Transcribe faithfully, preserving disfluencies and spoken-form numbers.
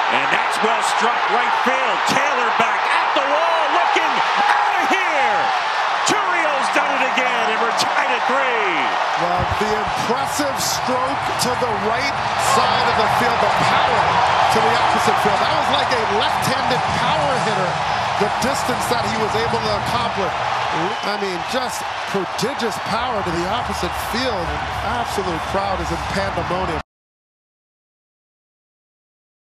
And that's well struck right field. Taylor back at the wall, looking out of here. Chourio's done it again, and we're tied at three. Well, the impressive stroke to the right side of the field, the power to the opposite field. That was like a left-handed power hitter, the distance that he was able to accomplish. I mean, just prodigious power to the opposite field. Absolute crowd is in pandemonium.